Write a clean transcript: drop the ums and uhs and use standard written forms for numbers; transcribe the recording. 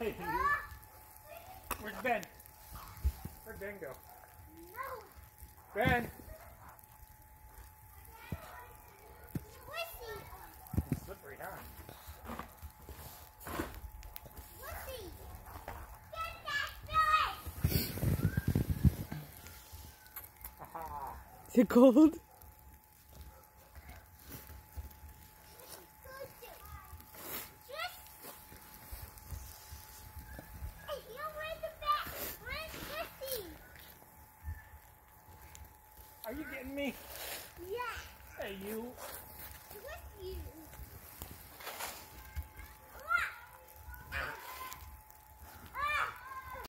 Hey, you. Where's Ben? Where'd Ben go? Ben! It's slippery, huh? Haha. Is it cold? Are you getting me? Yeah. Hey, you. With you.